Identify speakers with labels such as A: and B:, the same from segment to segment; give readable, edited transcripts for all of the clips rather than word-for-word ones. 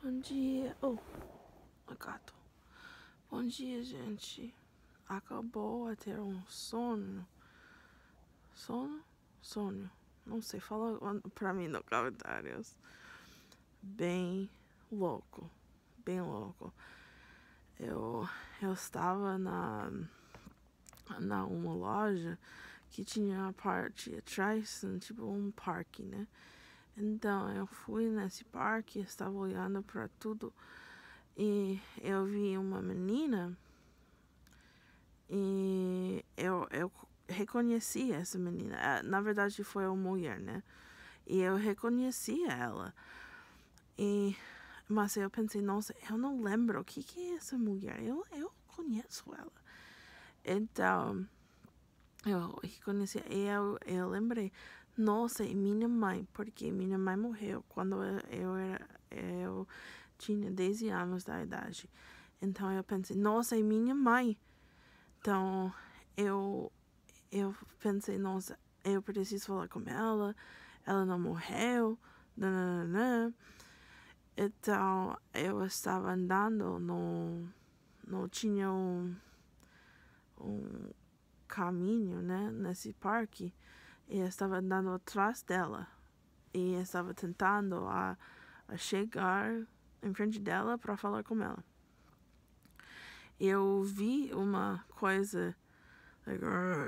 A: Bom dia. Oh, gato. Bom dia, gente. Acabou a ter um sono. Sonho. Não sei, fala pra mim nos comentários. Bem louco. Eu estava na uma loja que tinha a parte atrás, tipo um parque, né? Então eu fui nesse parque, estava olhando para tudo e eu vi uma menina e eu reconheci essa menina. Na verdade foi uma mulher, né? E eu reconheci ela. Mas eu pensei, nossa, eu não lembro o que é essa mulher. Eu conheço ela. Então eu reconheci e eu lembrei, nossa, e minha mãe, porque minha mãe morreu quando eu tinha 10 anos da idade. Então eu pensei, nossa, e minha mãe. Então eu pensei, nossa, eu preciso falar com ela não morreu, nananana. Então eu estava andando não tinha um caminho, né, nesse parque, e eu estava andando atrás dela e eu estava tentando a chegar em frente dela para falar com ela. Eu vi uma coisa like,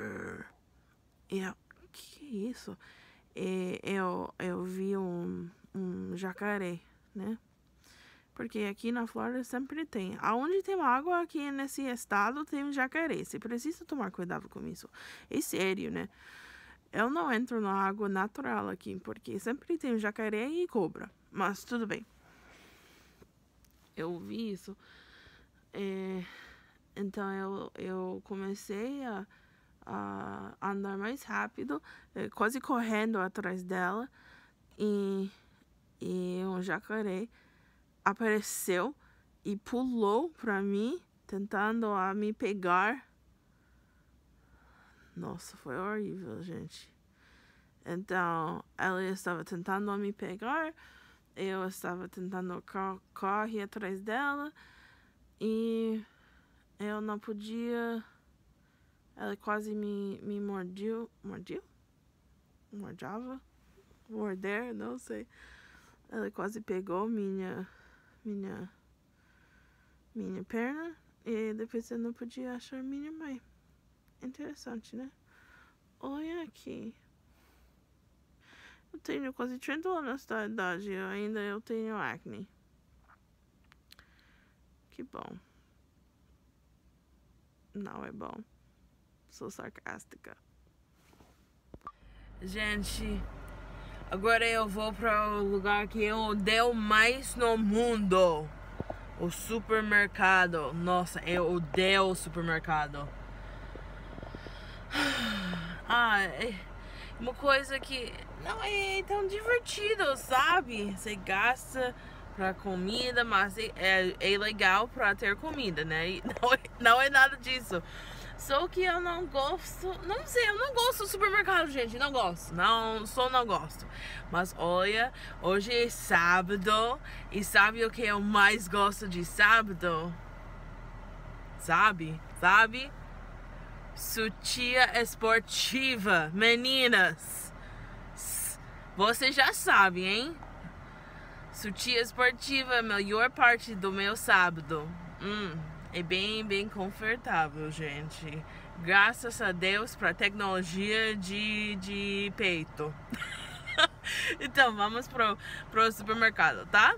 A: que é isso? E eu vi um jacaré, né? Porque aqui na Flórida sempre tem. Aonde tem água aqui nesse estado tem jacaré. Você precisa tomar cuidado com isso. É sério, né? Eu não entro na água natural aqui, porque sempre tem jacaré e cobra. Mas tudo bem. Eu vi isso. Então eu comecei a andar mais rápido, quase correndo atrás dela. E um jacaré apareceu e pulou pra mim, tentando me pegar. Nossa, foi horrível, gente. Então, ela estava tentando me pegar, eu estava tentando correr atrás dela e eu não podia. Ela quase me mordiu. Morder, não sei. Ela quase pegou minha perna e depois eu não podia achar minha mãe. Interessante, né? Olha aqui. Eu tenho quase 30 anos da idade e ainda eu tenho acne. Que bom. Não é bom. Sou sarcástica. Gente, agora eu vou para o lugar que eu odeio mais no mundo. O supermercado. Nossa, eu odeio o supermercado. É uma coisa que não é tão divertido, sabe? Você gasta pra comida, mas é legal pra ter comida, né? E não é nada disso. Só que eu não gosto, não sei, eu não gosto do supermercado, gente, não gosto, não gosto. Mas olha, hoje é sábado, e sabe o que eu mais gosto de sábado? Sabe? Sutiã esportiva, meninas. Você já sabe, hein? Sutiã esportiva é a melhor parte do meu sábado. É bem confortável, gente. Graças a Deus pra tecnologia de peito. Então, vamos pro supermercado, tá?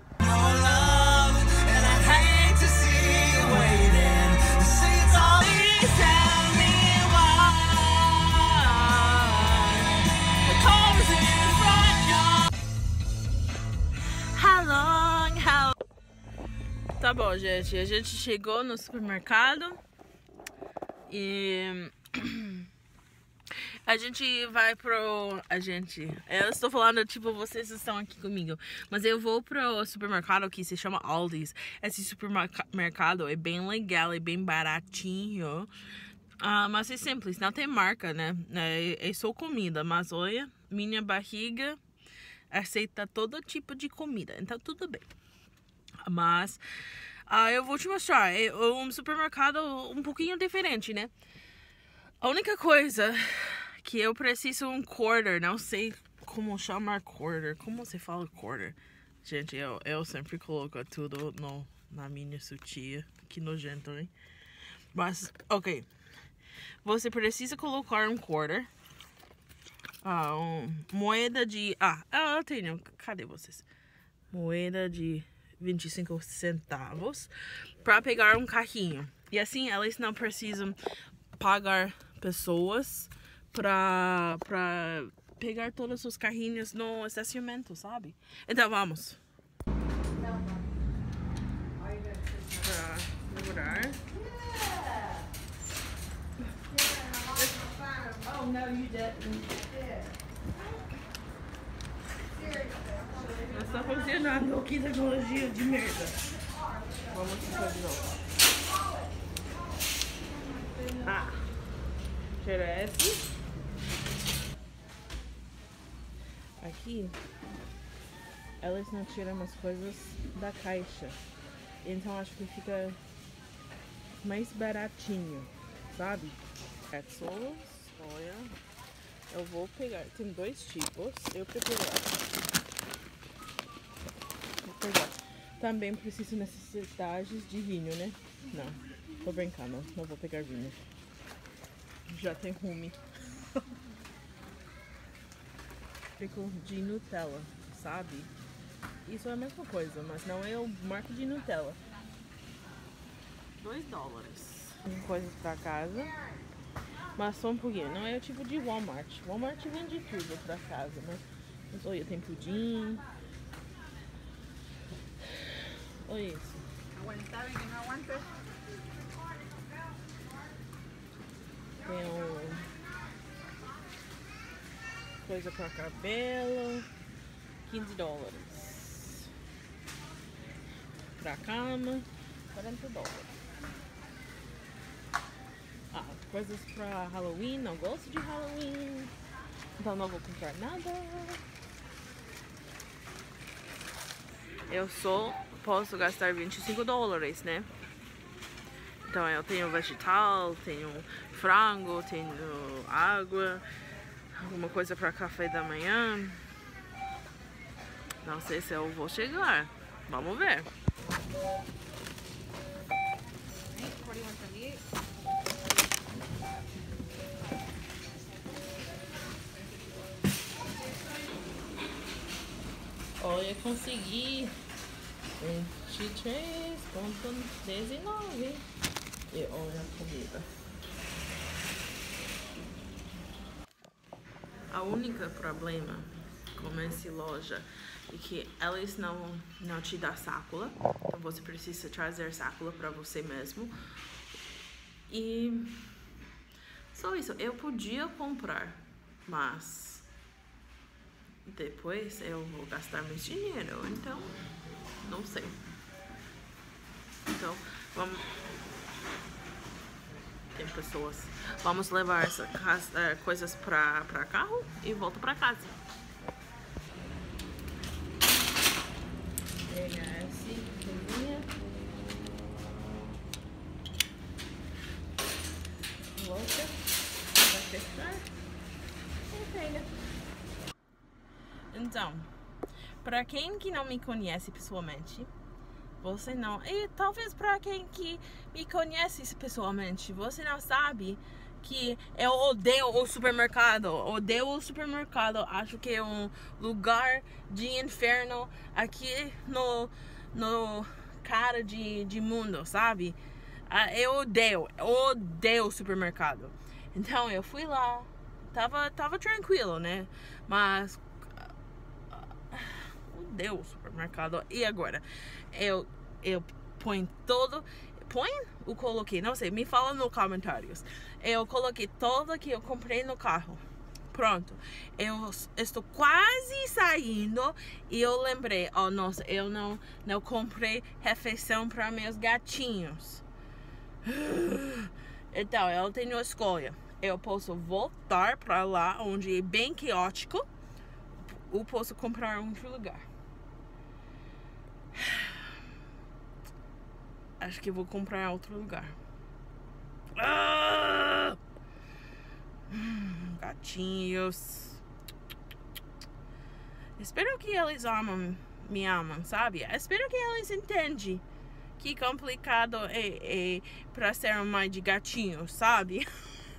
A: Tá bom, gente. A gente chegou no supermercado e a gente vai eu estou falando, tipo, vocês estão aqui comigo, mas eu vou pro supermercado que se chama Aldi's. Esse supermercado é bem legal, é bem baratinho, mas é simples, não tem marca, né? É só comida, mas olha, minha barriga aceita todo tipo de comida, então tudo bem. Mas eu vou te mostrar. É um supermercado um pouquinho diferente, né? A única coisa que eu preciso um quarter. Não sei como chamar quarter. Como você fala quarter? Gente, eu sempre coloco tudo na minha sutiã. Que nojento, hein? Mas, ok. Você precisa colocar um quarter. Moeda de... eu tenho. Cadê vocês? Moeda de 25 centavos. Pra pegar um carrinho. E assim, elas não precisam pagar pessoas pra pegar todos os carrinhos no estacionamento, sabe? Então, vamos. Pra segurar.
B: Oh, no, you didn't.
A: Não está funcionando. Que tecnologia de merda. Vamos tentar de novo. Tira esse. Aqui, elas não tiram as coisas da caixa. Então acho que fica mais baratinho, sabe? Pretzels, olha. Eu vou pegar, tem dois tipos. Eu prefiro essa. Vou pegar. Também preciso necessidades de vinho, né? Não, tô brincando, não vou pegar vinho. Já tem rume. De Nutella, sabe? Isso é a mesma coisa, mas não é o marco de Nutella. $2. Tem coisas pra casa, mas só um pouquinho. Não é o tipo de Walmart. Walmart vende tudo pra casa, mas olha, tem pudim. Olha isso.
B: Aguantar que não aguanta.
A: Tem coisa pra cabelo, $15. Pra cama, $40. Coisas pra Halloween, não gosto de Halloween, então não vou comprar nada. Eu só posso gastar $25, né? Então eu tenho vegetal, tenho frango, tenho água, alguma coisa para café da manhã. Não sei se eu vou chegar. Vamos ver. Olha, consegui 23,19. E olha a comida. A única problema com essa loja é que eles não te dão sácula. Então você precisa trazer sácula para você mesmo. E só isso. Eu podia comprar, mas depois eu vou gastar mais dinheiro. Então, não sei. Então, vamos... Tem pessoas. Vamos levar essas coisas pra carro e volto pra casa. Pegar esse coisinha. Volta. Vai fechar. E pega. Então, pra quem que não me conhece pessoalmente, você não... E talvez pra quem que me conhece pessoalmente, você não sabe que eu odeio o supermercado. Odeio o supermercado. Acho que é um lugar de inferno aqui no cara de mundo, sabe? Eu odeio o supermercado. Então eu fui lá. Tava tranquilo, né? Mas... odeio o supermercado. E agora? Eu ponho todo... Eu coloquei, não sei, me fala nos comentários. Eu coloquei tudo que eu comprei no carro. Pronto. Eu estou quase saindo e eu lembrei, nossa, eu não comprei refeição para meus gatinhos. Então, eu tenho escolha. Eu posso voltar para lá, onde é bem caótico, ou posso comprar em outro lugar. Acho que vou comprar em outro lugar. Gatinhos. Espero que eles me amam, sabe? Espero que eles entendem que complicado é pra ser mãe de gatinhos, sabe?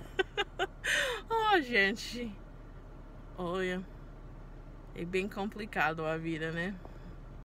A: Oh, gente. Olha, é bem complicado a vida, né?